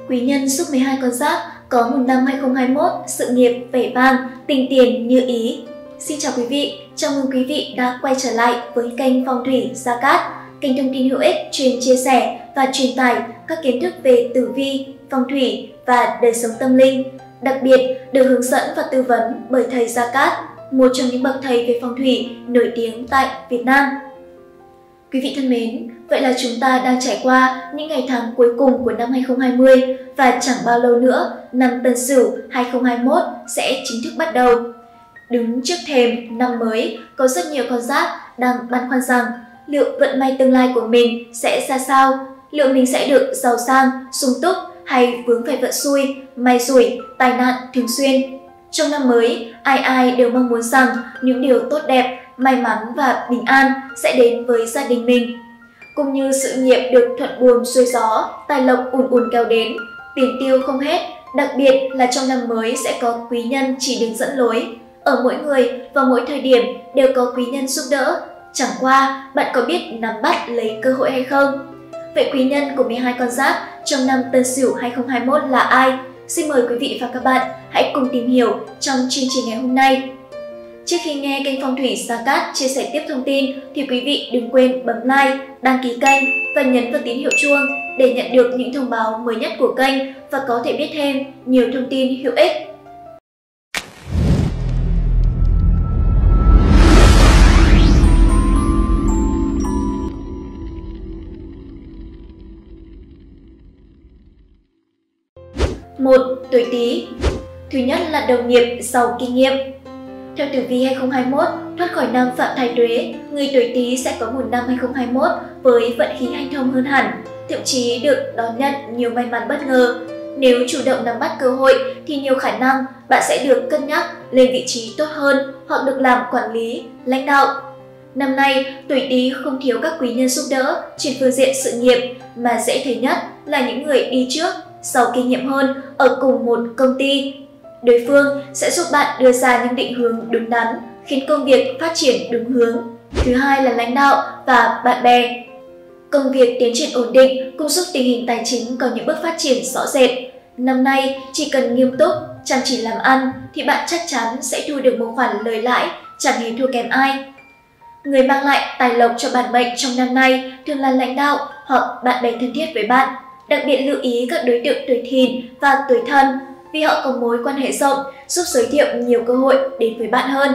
quý nhân giúp 12 con giáp có một năm 2021 sự nghiệp vẻ vang, tình tiền như ý. Xin chào quý vị, chào mừng quý vị đã quay trở lại với kênh Phong thủy Gia Cát, kênh thông tin hữu ích chuyên chia sẻ và truyền tải các kiến thức về tử vi, phong thủy và đời sống tâm linh. Đặc biệt được hướng dẫn và tư vấn bởi thầy Gia Cát, một trong những bậc thầy về phong thủy nổi tiếng tại Việt Nam. Quý vị thân mến, vậy là chúng ta đang trải qua những ngày tháng cuối cùng của năm 2020 và chẳng bao lâu nữa, năm Tân Sửu 2021 sẽ chính thức bắt đầu. Đứng trước thềm năm mới, có rất nhiều con giáp đang băn khoăn rằng liệu vận may tương lai của mình sẽ ra sao, liệu mình sẽ được giàu sang, sung túc hay vướng phải vận xui, may rủi, tai nạn thường xuyên. Trong năm mới, ai đều mong muốn rằng những điều tốt đẹp, may mắn và bình an sẽ đến với gia đình mình, cũng như sự nghiệp được thuận buồm xuôi gió, tài lộc ùn kéo đến, tiền tiêu không hết. Đặc biệt là trong năm mới sẽ có quý nhân chỉ đường dẫn lối. Ở mỗi người và mỗi thời điểm đều có quý nhân giúp đỡ. Chẳng qua, bạn có biết nắm bắt lấy cơ hội hay không? Vậy quý nhân của 12 con giáp trong năm Tân Sửu 2021 là ai? Xin mời quý vị và các bạn hãy cùng tìm hiểu trong chương trình ngày hôm nay. Trước khi nghe kênh Phong thủy Gia Cát chia sẻ tiếp thông tin thì quý vị đừng quên bấm like, đăng ký kênh và nhấn vào tín hiệu chuông để nhận được những thông báo mới nhất của kênh và có thể biết thêm nhiều thông tin hữu ích. Một, tuổi Tý. Thứ nhất là đồng nghiệp giàu kinh nghiệm. Theo tử vi 2021, thoát khỏi năm Phạm Thái Tuế, người tuổi Tý sẽ có một năm 2021 với vận khí hanh thông hơn hẳn, thậm chí được đón nhận nhiều may mắn bất ngờ. Nếu chủ động nắm bắt cơ hội thì nhiều khả năng bạn sẽ được cân nhắc lên vị trí tốt hơn hoặc được làm quản lý, lãnh đạo. Năm nay, tuổi Tý không thiếu các quý nhân giúp đỡ trên phương diện sự nghiệp, mà dễ thấy nhất là những người đi trước, giàu kinh nghiệm hơn ở cùng một công ty. Đối phương sẽ giúp bạn đưa ra những định hướng đúng đắn, khiến công việc phát triển đúng hướng. Thứ hai là lãnh đạo và bạn bè. Công việc tiến triển ổn định cũng giúp tình hình tài chính có những bước phát triển rõ rệt. Năm nay, chỉ cần nghiêm túc, chăm chỉ làm ăn thì bạn chắc chắn sẽ thu được một khoản lời lãi chẳng hề thua kém ai. Người mang lại tài lộc cho bản mệnh trong năm nay thường là lãnh đạo hoặc bạn bè thân thiết với bạn. Đặc biệt lưu ý các đối tượng tuổi Thìn và tuổi Thân vì họ có mối quan hệ rộng, giúp giới thiệu nhiều cơ hội đến với bạn hơn.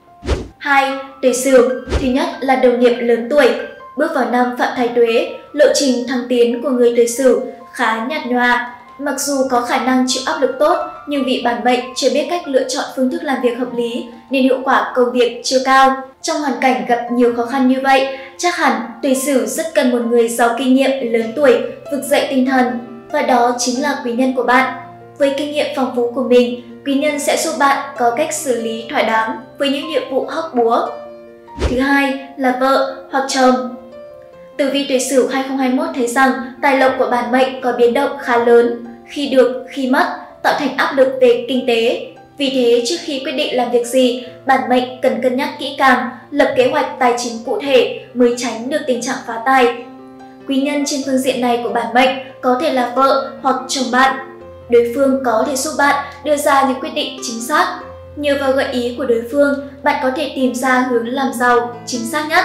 2. Tuổi Sửu. Thứ nhất là đồng nghiệp lớn tuổi. Bước vào năm Phạm Thái Tuế, lộ trình thăng tiến của người tuổi Sửu khá nhạt nhòa. Mặc dù có khả năng chịu áp lực tốt, nhưng vì bản mệnh chưa biết cách lựa chọn phương thức làm việc hợp lý nên hiệu quả công việc chưa cao. Trong hoàn cảnh gặp nhiều khó khăn như vậy, chắc hẳn tuổi Sửu rất cần một người giàu kinh nghiệm lớn tuổi vực dậy tinh thần, và đó chính là quý nhân của bạn. Với kinh nghiệm phong phú của mình, quý nhân sẽ giúp bạn có cách xử lý thỏa đáng với những nhiệm vụ hóc búa. Thứ hai là vợ hoặc chồng. Tử vi tuổi Sửu 2021 thấy rằng tài lộc của bản mệnh có biến động khá lớn, khi được khi mất, tạo thành áp lực về kinh tế. Vì thế, trước khi quyết định làm việc gì, bản mệnh cần cân nhắc kỹ càng, lập kế hoạch tài chính cụ thể mới tránh được tình trạng phá tài. Quý nhân trên phương diện này của bản mệnh có thể là vợ hoặc chồng bạn. Đối phương có thể giúp bạn đưa ra những quyết định chính xác. Nhờ vào gợi ý của đối phương, bạn có thể tìm ra hướng làm giàu chính xác nhất.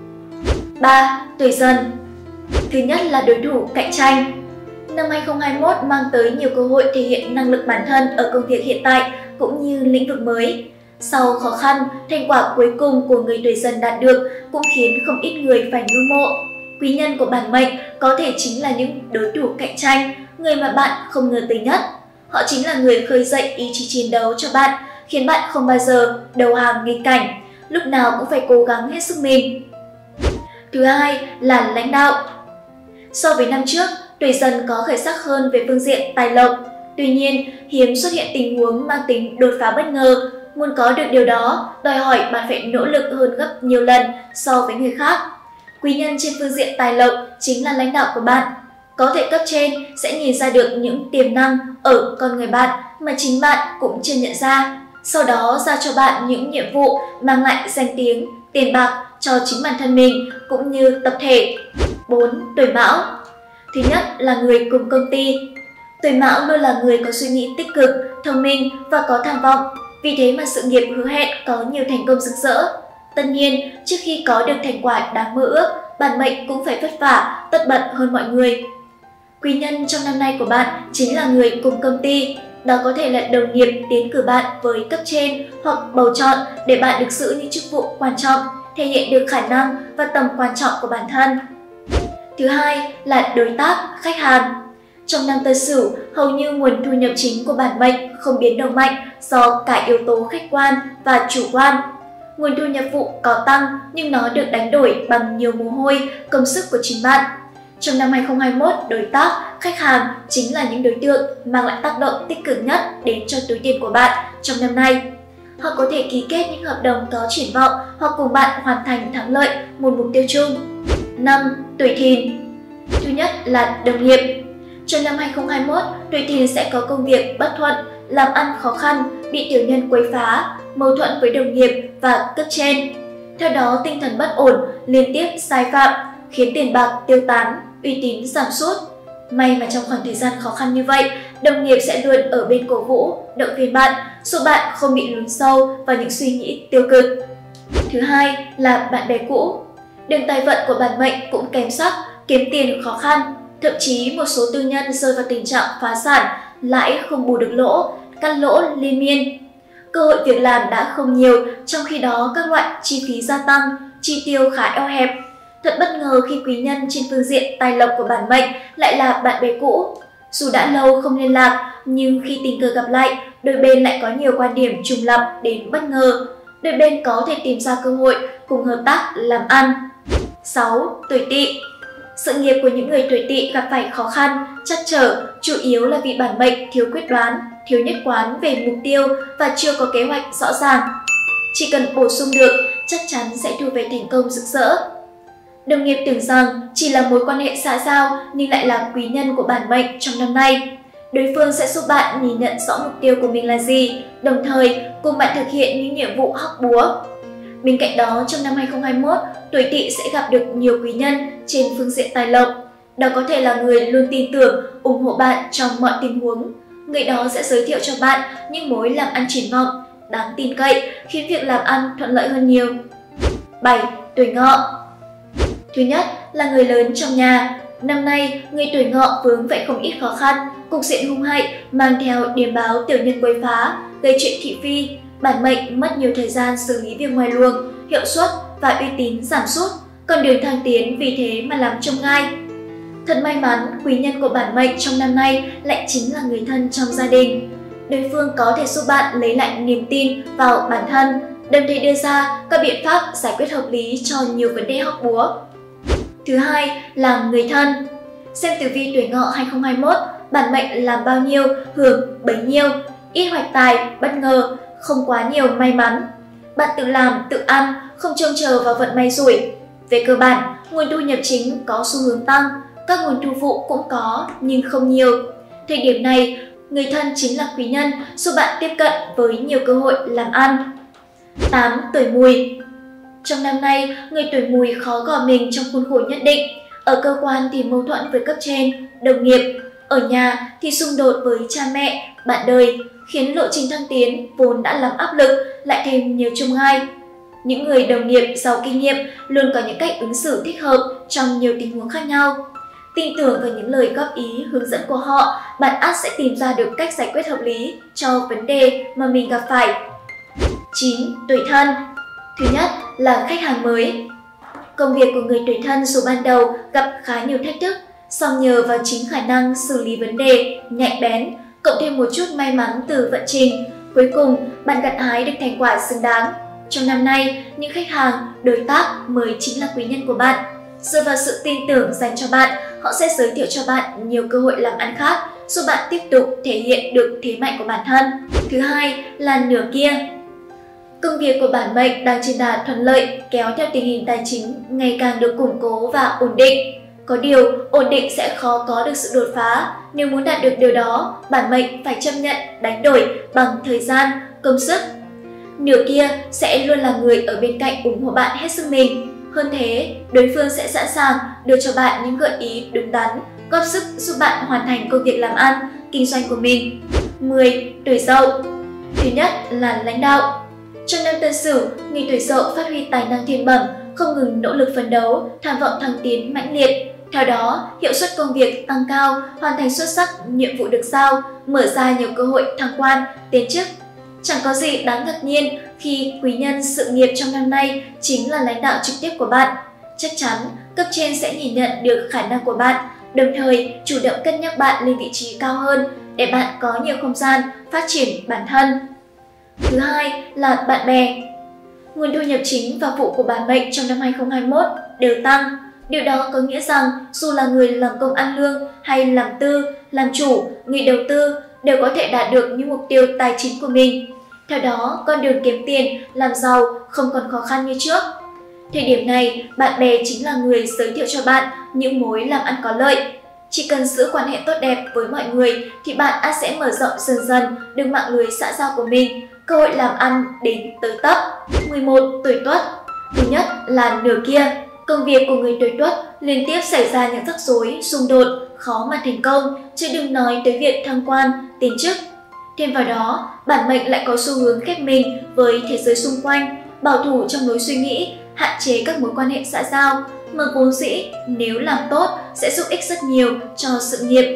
3. Tuổi Dần. Thứ nhất là đối thủ cạnh tranh. Năm 2021 mang tới nhiều cơ hội thể hiện năng lực bản thân ở công việc hiện tại cũng như lĩnh vực mới. Sau khó khăn, thành quả cuối cùng của người tuổi Dần đạt được cũng khiến không ít người phải ngưỡng mộ. Quý nhân của bản mệnh có thể chính là những đối thủ cạnh tranh, người mà bạn không ngờ tới nhất. Họ chính là người khơi dậy ý chí chiến đấu cho bạn, khiến bạn không bao giờ đầu hàng nghịch cảnh, lúc nào cũng phải cố gắng hết sức mình. Thứ hai là lãnh đạo. So với năm trước, tuổi Dần có khởi sắc hơn về phương diện tài lộc. Tuy nhiên, hiếm xuất hiện tình huống mang tính đột phá bất ngờ. Muốn có được điều đó, đòi hỏi bạn phải nỗ lực hơn gấp nhiều lần so với người khác. Quý nhân trên phương diện tài lộc chính là lãnh đạo của bạn. Có thể cấp trên sẽ nhìn ra được những tiềm năng ở con người bạn mà chính bạn cũng chưa nhận ra. Sau đó giao cho bạn những nhiệm vụ mang lại danh tiếng, tiền bạc cho chính bản thân mình cũng như tập thể. 4. Tuổi Mão. Thứ nhất là người cùng công ty. Tuổi Mão luôn là người có suy nghĩ tích cực, thông minh và có tham vọng, vì thế mà sự nghiệp hứa hẹn có nhiều thành công rực rỡ. Tất nhiên, trước khi có được thành quả đáng mơ ước, bản mệnh cũng phải vất vả, tất bật hơn mọi người. Quý nhân trong năm nay của bạn chính là người cùng công ty, đó có thể là đồng nghiệp tiến cử bạn với cấp trên hoặc bầu chọn để bạn được giữ những chức vụ quan trọng, thể hiện được khả năng và tầm quan trọng của bản thân. Thứ hai là đối tác, khách hàng. Trong năm Tân Sửu, hầu như nguồn thu nhập chính của bản mệnh không biến động mạnh do cả yếu tố khách quan và chủ quan. Nguồn thu nhập vụ có tăng nhưng nó được đánh đổi bằng nhiều mồ hôi, công sức của chính bạn. Trong năm 2021, đối tác, khách hàng chính là những đối tượng mang lại tác động tích cực nhất đến cho túi tiền của bạn trong năm nay. Họ có thể ký kết những hợp đồng có triển vọng hoặc cùng bạn hoàn thành thắng lợi một mục tiêu chung. 5. Tuổi Thìn. Thứ nhất là đồng nghiệp. Trong năm 2021, tuổi Thìn sẽ có công việc bất thuận, làm ăn khó khăn, bị tiểu nhân quấy phá, mâu thuẫn với đồng nghiệp và cấp trên. Theo đó, tinh thần bất ổn, liên tiếp sai phạm, khiến tiền bạc tiêu tán, uy tín giảm sút. May mà trong khoảng thời gian khó khăn như vậy, đồng nghiệp sẽ luôn ở bên cổ vũ, động viên bạn, giúp bạn không bị lún sâu vào những suy nghĩ tiêu cực. Thứ hai là bạn bè cũ. Đường tài vận của bản mệnh cũng kém sắc, kiếm tiền khó khăn, thậm chí một số tư nhân rơi vào tình trạng phá sản, lãi không bù được lỗ, căn lỗ liên miên. Cơ hội việc làm đã không nhiều, trong khi đó các loại chi phí gia tăng, chi tiêu khá eo hẹp. Thật bất ngờ khi quý nhân trên phương diện tài lộc của bản mệnh lại là bạn bè cũ. Dù đã lâu không liên lạc, nhưng khi tình cờ gặp lại, đôi bên lại có nhiều quan điểm trùng lặp đến bất ngờ. Đôi bên có thể tìm ra cơ hội cùng hợp tác làm ăn. 6. Tuổi Tỵ. Sự nghiệp của những người tuổi Tỵ gặp phải khó khăn, trắc trở, chủ yếu là vì bản mệnh thiếu quyết đoán, thiếu nhất quán về mục tiêu và chưa có kế hoạch rõ ràng. Chỉ cần bổ sung được, chắc chắn sẽ thu về thành công rực rỡ. Đồng nghiệp tưởng rằng chỉ là mối quan hệ xã giao nhưng lại là quý nhân của bản mệnh trong năm nay. Đối phương sẽ giúp bạn nhìn nhận rõ mục tiêu của mình là gì, đồng thời cùng bạn thực hiện những nhiệm vụ hóc búa. Bên cạnh đó, trong năm 2021, tuổi Tỵ sẽ gặp được nhiều quý nhân trên phương diện tài lộc. Đó có thể là người luôn tin tưởng, ủng hộ bạn trong mọi tình huống. Người đó sẽ giới thiệu cho bạn những mối làm ăn triển vọng, đáng tin cậy, khiến việc làm ăn thuận lợi hơn nhiều. 7. Tuổi Ngọ. Thứ nhất là người lớn trong nhà. Năm nay, người tuổi Ngọ vướng phải không ít khó khăn, cục diện hung hại mang theo điềm báo tiểu nhân quấy phá, gây chuyện thị phi. Bản mệnh mất nhiều thời gian xử lý việc ngoài luồng, hiệu suất và uy tín giảm sút, con đường thăng tiến vì thế mà làm chông gai. Thật may mắn, quý nhân của bản mệnh trong năm nay lại chính là người thân trong gia đình. Đối phương có thể giúp bạn lấy lại niềm tin vào bản thân, đồng thời đưa ra các biện pháp giải quyết hợp lý cho nhiều vấn đề hóc búa. Thứ hai là người thân. Xem tử vi tuổi Ngọ 2021, bản mệnh làm bao nhiêu, hưởng bấy nhiêu, ít hoạch tài, bất ngờ, không quá nhiều may mắn. Bạn tự làm, tự ăn, không trông chờ vào vận may rủi. Về cơ bản, nguồn thu nhập chính có xu hướng tăng, các nguồn thu phụ cũng có nhưng không nhiều. Thời điểm này, người thân chính là quý nhân giúp bạn tiếp cận với nhiều cơ hội làm ăn. 8. Tuổi Mùi. Trong năm nay, người tuổi Mùi khó gò mình trong khuôn khổ nhất định. Ở cơ quan thì mâu thuẫn với cấp trên, đồng nghiệp. Ở nhà thì xung đột với cha mẹ, bạn đời, khiến lộ trình thăng tiến vốn đã làm áp lực lại thêm nhiều chông gai. Những người đồng nghiệp giàu kinh nghiệm luôn có những cách ứng xử thích hợp trong nhiều tình huống khác nhau. Tin tưởng vào những lời góp ý, hướng dẫn của họ, bạn ắt sẽ tìm ra được cách giải quyết hợp lý cho vấn đề mà mình gặp phải. 9. Tuổi Thân. Thứ nhất là khách hàng mới. Công việc của người tuổi Thân dù ban đầu gặp khá nhiều thách thức, song nhờ vào chính khả năng xử lý vấn đề nhạy bén, cộng thêm một chút may mắn từ vận trình, cuối cùng bạn gặt hái được thành quả xứng đáng. Trong năm nay, những khách hàng, đối tác mới chính là quý nhân của bạn. Dựa vào sự tin tưởng dành cho bạn, họ sẽ giới thiệu cho bạn nhiều cơ hội làm ăn khác, giúp bạn tiếp tục thể hiện được thế mạnh của bản thân. Thứ hai là nửa kia. Công việc của bản mệnh đang trên đà thuận lợi, kéo theo tình hình tài chính ngày càng được củng cố và ổn định. Có điều, ổn định sẽ khó có được sự đột phá. Nếu muốn đạt được điều đó, bản mệnh phải chấp nhận đánh đổi bằng thời gian, công sức. Nửa kia sẽ luôn là người ở bên cạnh ủng hộ bạn hết sức mình. Hơn thế, đối phương sẽ sẵn sàng đưa cho bạn những gợi ý đúng đắn, góp sức giúp bạn hoàn thành công việc làm ăn, kinh doanh của mình. 10. Tuổi Dậu. Thứ nhất là lãnh đạo. Trong năm Tân Sửu, người tuổi Dậu phát huy tài năng thiên bẩm, không ngừng nỗ lực phấn đấu, tham vọng thăng tiến mãnh liệt. Theo đó, hiệu suất công việc tăng cao, hoàn thành xuất sắc nhiệm vụ được giao, mở ra nhiều cơ hội thăng quan, tiến chức. Chẳng có gì đáng ngạc nhiên khi quý nhân sự nghiệp trong năm nay chính là lãnh đạo trực tiếp của bạn. Chắc chắn, cấp trên sẽ nhìn nhận được khả năng của bạn, đồng thời chủ động cân nhắc bạn lên vị trí cao hơn để bạn có nhiều không gian phát triển bản thân. Thứ hai là bạn bè. Nguồn thu nhập chính và phụ của bản mệnh trong năm 2021 đều tăng. Điều đó có nghĩa rằng dù là người làm công ăn lương hay làm tư, làm chủ, người đầu tư đều có thể đạt được những mục tiêu tài chính của mình. Theo đó, con đường kiếm tiền, làm giàu không còn khó khăn như trước. Thời điểm này, bạn bè chính là người giới thiệu cho bạn những mối làm ăn có lợi. Chỉ cần giữ quan hệ tốt đẹp với mọi người thì bạn sẽ mở rộng dần dần được mạng lưới xã giao của mình, cơ hội làm ăn đến tới tấp. 11. Tuổi Tuất. Thứ nhất là nửa kia. Công việc của người tuổi Tuất liên tiếp xảy ra những rắc rối, xung đột, khó mà thành công, chứ đừng nói tới việc thăng quan, tiến chức. Thêm vào đó, bản mệnh lại có xu hướng khép mình với thế giới xung quanh, bảo thủ trong lối suy nghĩ, hạn chế các mối quan hệ xã giao, mà vốn dĩ nếu làm tốt sẽ giúp ích rất nhiều cho sự nghiệp.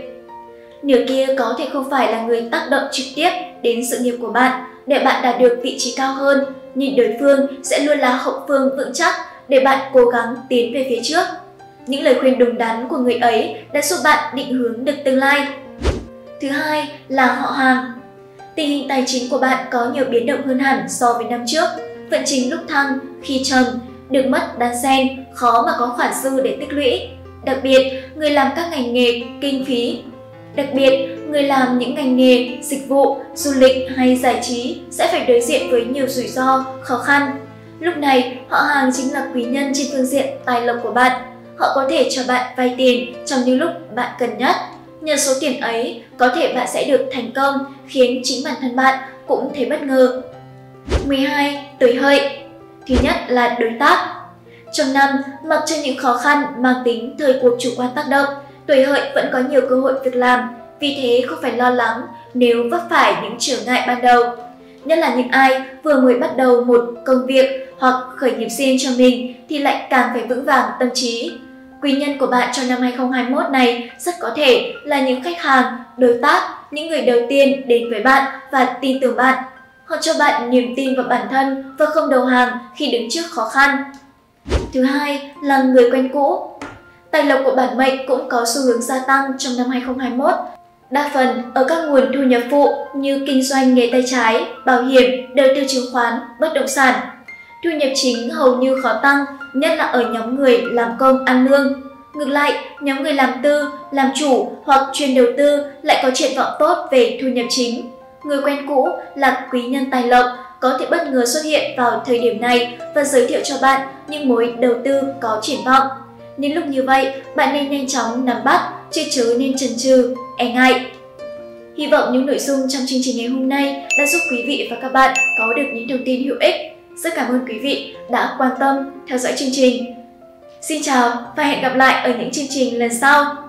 Nửa kia có thể không phải là người tác động trực tiếp đến sự nghiệp của bạn để bạn đạt được vị trí cao hơn, nhưng đối phương sẽ luôn là hậu phương vững chắc để bạn cố gắng tiến về phía trước. Những lời khuyên đúng đắn của người ấy đã giúp bạn định hướng được tương lai. Thứ hai là họ hàng. Tình hình tài chính của bạn có nhiều biến động hơn hẳn so với năm trước. Vận trình lúc thăng, khi trầm, được mất đan xen, khó mà có khoản dư để tích lũy. Đặc biệt, người làm các ngành nghề kinh phí. Người làm những ngành nghề, dịch vụ, du lịch hay giải trí sẽ phải đối diện với nhiều rủi ro, khó khăn. Lúc này, họ hàng chính là quý nhân trên phương diện tài lộc của bạn. Họ có thể cho bạn vay tiền trong những lúc bạn cần nhất. Nhờ số tiền ấy, có thể bạn sẽ được thành công, khiến chính bản thân bạn cũng thấy bất ngờ. 12. Tuổi Hợi. Thứ nhất là đối tác. Trong năm, mặc cho những khó khăn mang tính thời cuộc chủ quan tác động, tuổi Hợi vẫn có nhiều cơ hội việc làm, vì thế không phải lo lắng nếu vấp phải những trở ngại ban đầu. Nhất là những ai vừa mới bắt đầu một công việc hoặc khởi nghiệp riêng cho mình thì lại càng phải vững vàng tâm trí. Quý nhân của bạn trong năm 2021 này rất có thể là những khách hàng, đối tác, những người đầu tiên đến với bạn và tin tưởng bạn. Họ cho bạn niềm tin vào bản thân và không đầu hàng khi đứng trước khó khăn. Thứ hai là người quen cũ. Tài lộc của bản mệnh cũng có xu hướng gia tăng trong năm 2021. Đa phần ở các nguồn thu nhập phụ như kinh doanh nghề tay trái, bảo hiểm, đầu tư chứng khoán, bất động sản. Thu nhập chính hầu như khó tăng, nhất là ở nhóm người làm công ăn lương. Ngược lại, nhóm người làm tư, làm chủ hoặc chuyên đầu tư lại có triển vọng tốt về thu nhập chính. Người quen cũ là quý nhân tài lộc, có thể bất ngờ xuất hiện vào thời điểm này và giới thiệu cho bạn những mối đầu tư có triển vọng. Những lúc như vậy, bạn nên nhanh chóng nắm bắt, chứ chớ nên chần chừ, e ngại. Hy vọng những nội dung trong chương trình ngày hôm nay đã giúp quý vị và các bạn có được những thông tin hữu ích. Rất cảm ơn quý vị đã quan tâm theo dõi chương trình. Xin chào và hẹn gặp lại ở những chương trình lần sau.